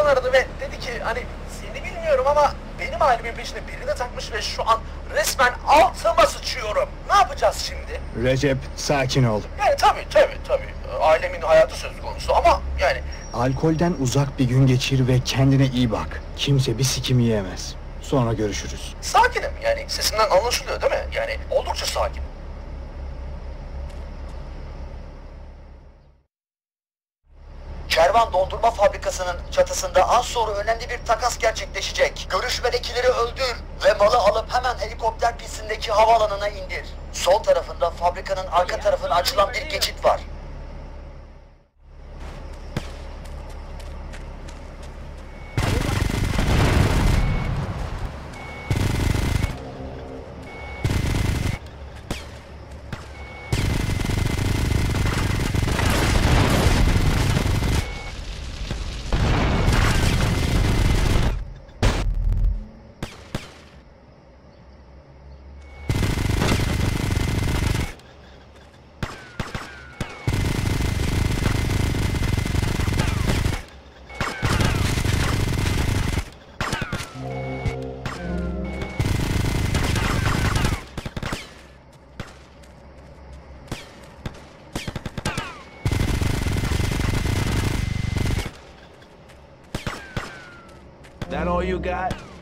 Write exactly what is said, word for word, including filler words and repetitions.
patron aradı ve dedi ki hani seni bilmiyorum ama benim ailemin peşine birini takmış ve şu an resmen altıma sıçıyorum. Ne yapacağız şimdi? Recep, sakin ol. Yani tabii tabii tabii. Ailemin hayatı söz konusu ama yani... Alkolden uzak bir gün geçir ve kendine iyi bak. Kimse bir sikim yiyemez. Sonra görüşürüz. Sakinim yani sesimden anlaşılıyor değil mi? Yani oldukça sakin. Kervan Dondurma Fabrikası'nın çatısında az sonra önemli bir takas gerçekleşecek. Görüşmedekileri öldür ve malı alıp hemen helikopter pistindeki havaalanına indir. Sol tarafında fabrikanın arka tarafına açılan bir geçit var. That all you got?